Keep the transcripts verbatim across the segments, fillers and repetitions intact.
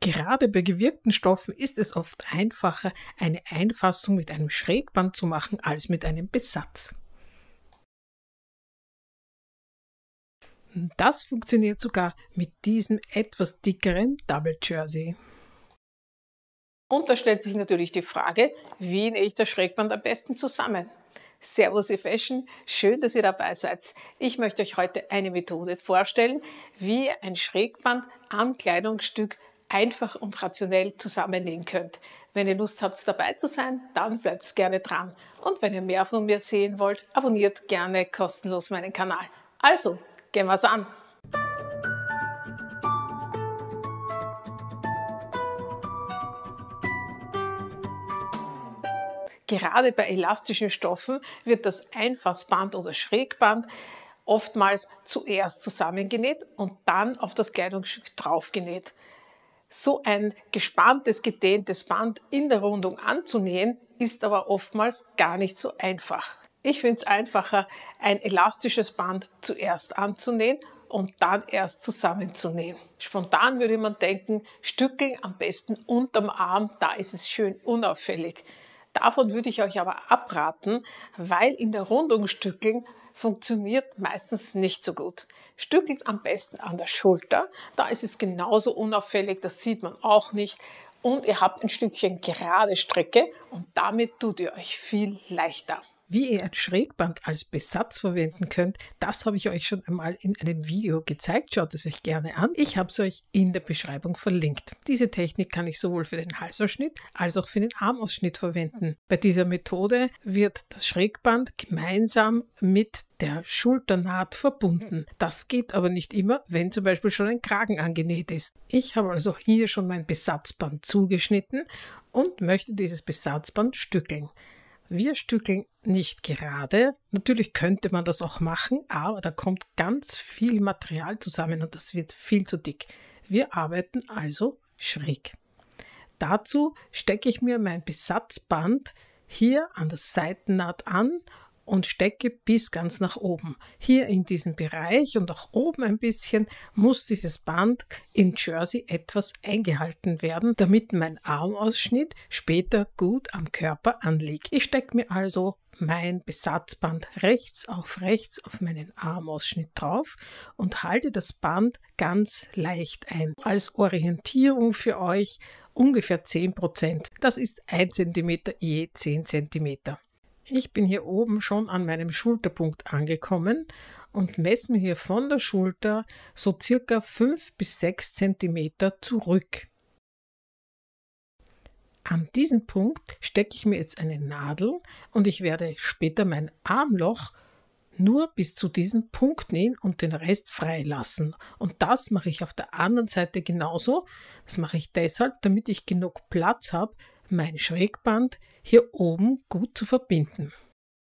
Gerade bei gewirkten Stoffen ist es oft einfacher, eine Einfassung mit einem Schrägband zu machen, als mit einem Besatz. Das funktioniert sogar mit diesem etwas dickeren Double Jersey. Und da stellt sich natürlich die Frage, wie nähe ich das Schrägband am besten zusammen? Servus ihr Fashion, schön, dass ihr dabei seid. Ich möchte euch heute eine Methode vorstellen, wie ihr ein Schrägband am Kleidungsstück einfach und rationell zusammennähen könnt. Wenn ihr Lust habt, dabei zu sein, dann bleibt gerne dran. Und wenn ihr mehr von mir sehen wollt, abonniert gerne kostenlos meinen Kanal. Also, gehen wir's an! Gerade bei elastischen Stoffen wird das Einfassband oder Schrägband oftmals zuerst zusammengenäht und dann auf das Kleidungsstück draufgenäht. So ein gespanntes, gedehntes Band in der Rundung anzunähen, ist aber oftmals gar nicht so einfach. Ich finde es einfacher, ein elastisches Band zuerst anzunähen und dann erst zusammenzunähen. Spontan würde man denken, stückeln am besten unterm Arm, da ist es schön unauffällig. Davon würde ich euch aber abraten, weil in der Rundung stückeln funktioniert meistens nicht so gut. Stückelt am besten an der Schulter, da ist es genauso unauffällig, das sieht man auch nicht. Und ihr habt ein Stückchen gerade Strecke und damit tut ihr euch viel leichter. Wie ihr ein Schrägband als Besatz verwenden könnt, das habe ich euch schon einmal in einem Video gezeigt. Schaut es euch gerne an. Ich habe es euch in der Beschreibung verlinkt. Diese Technik kann ich sowohl für den Halsausschnitt als auch für den Armausschnitt verwenden. Bei dieser Methode wird das Schrägband gemeinsam mit der Schulternaht verbunden. Das geht aber nicht immer, wenn zum Beispiel schon ein Kragen angenäht ist. Ich habe also hier schon mein Besatzband zugeschnitten und möchte dieses Besatzband stückeln. Wir stückeln nicht gerade. Natürlich könnte man das auch machen, aber da kommt ganz viel Material zusammen und das wird viel zu dick. Wir arbeiten also schräg. Dazu stecke ich mir mein Besatzband hier an der Seitennaht an und stecke bis ganz nach oben. Hier in diesem Bereich und auch oben ein bisschen muss dieses Band im Jersey etwas eingehalten werden, damit mein Armausschnitt später gut am Körper anliegt. Ich stecke mir also mein Besatzband rechts auf rechts auf meinen Armausschnitt drauf und halte das Band ganz leicht ein. Als Orientierung für euch ungefähr zehn Prozent. Das ist ein Zentimeter je zehn Zentimeter. Ich bin hier oben schon an meinem Schulterpunkt angekommen und messe mir hier von der Schulter so circa fünf bis sechs Zentimeter zurück. An diesem Punkt stecke ich mir jetzt eine Nadel und ich werde später mein Armloch nur bis zu diesem Punkt nähen und den Rest freilassen. Und das mache ich auf der anderen Seite genauso. Das mache ich deshalb, damit ich genug Platz habe, mein Schrägband hier oben gut zu verbinden.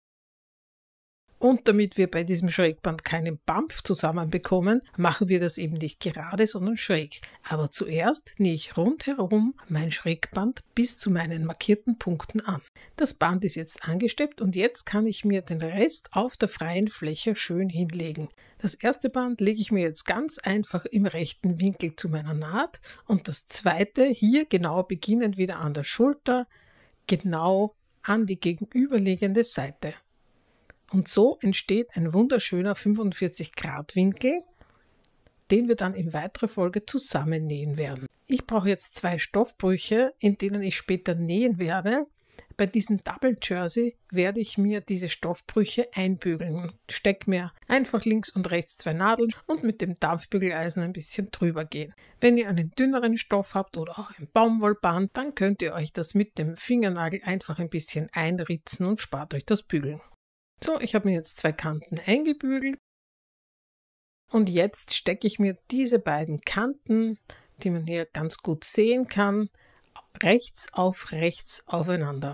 Und damit wir bei diesem Schrägband keinen Bampf zusammenbekommen, machen wir das eben nicht gerade, sondern schräg. Aber zuerst nähe ich rundherum mein Schrägband bis zu meinen markierten Punkten an. Das Band ist jetzt angesteppt und jetzt kann ich mir den Rest auf der freien Fläche schön hinlegen. Das erste Band lege ich mir jetzt ganz einfach im rechten Winkel zu meiner Naht und das zweite hier genau beginnend wieder an der Schulter, genau an die gegenüberliegende Seite. Und so entsteht ein wunderschöner fünfundvierzig Grad Winkel, den wir dann in weiterer Folge zusammennähen werden. Ich brauche jetzt zwei Stoffbrüche, in denen ich später nähen werde. Bei diesem Double Jersey werde ich mir diese Stoffbrüche einbügeln. Stecke mir einfach links und rechts zwei Nadeln und mit dem Dampfbügeleisen ein bisschen drüber gehen. Wenn ihr einen dünneren Stoff habt oder auch ein Baumwollband, dann könnt ihr euch das mit dem Fingernagel einfach ein bisschen einritzen und spart euch das Bügeln. So, ich habe mir jetzt zwei Kanten eingebügelt und jetzt stecke ich mir diese beiden Kanten, die man hier ganz gut sehen kann, rechts auf rechts aufeinander.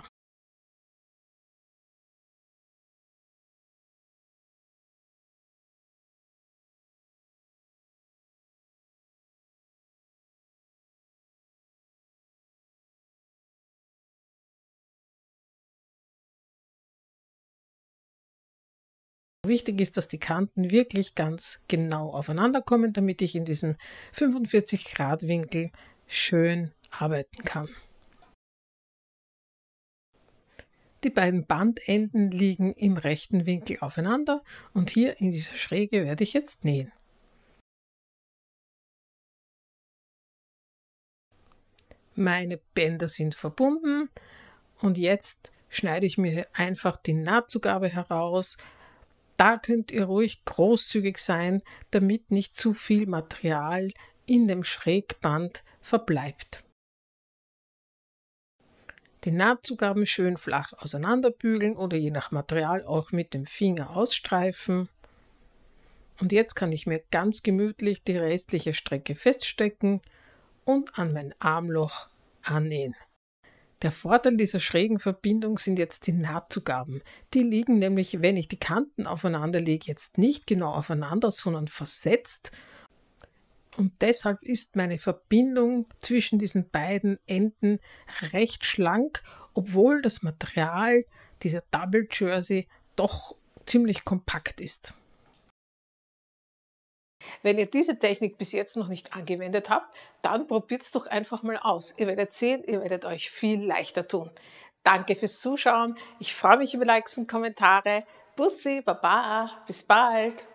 Wichtig ist, dass die Kanten wirklich ganz genau aufeinander kommen, damit ich in diesem fünfundvierzig Grad Winkel schön arbeiten kann. Die beiden Bandenden liegen im rechten Winkel aufeinander und hier in dieser Schräge werde ich jetzt nähen. Meine Bänder sind verbunden und jetzt schneide ich mir einfach die Nahtzugabe heraus. Da könnt ihr ruhig großzügig sein, damit nicht zu viel Material in dem Schrägband verbleibt. Die Nahtzugaben schön flach auseinanderbügeln oder je nach Material auch mit dem Finger ausstreifen. Und jetzt kann ich mir ganz gemütlich die restliche Strecke feststecken und an mein Armloch annähen. Der Vorteil dieser schrägen Verbindung sind jetzt die Nahtzugaben. Die liegen nämlich, wenn ich die Kanten aufeinander lege, jetzt nicht genau aufeinander, sondern versetzt. Und deshalb ist meine Verbindung zwischen diesen beiden Enden recht schlank, obwohl das Material dieser Double Jersey doch ziemlich kompakt ist. Wenn ihr diese Technik bis jetzt noch nicht angewendet habt, dann probiert es doch einfach mal aus. Ihr werdet sehen, ihr werdet euch viel leichter tun. Danke fürs Zuschauen. Ich freue mich über Likes und Kommentare. Bussi, Baba, bis bald.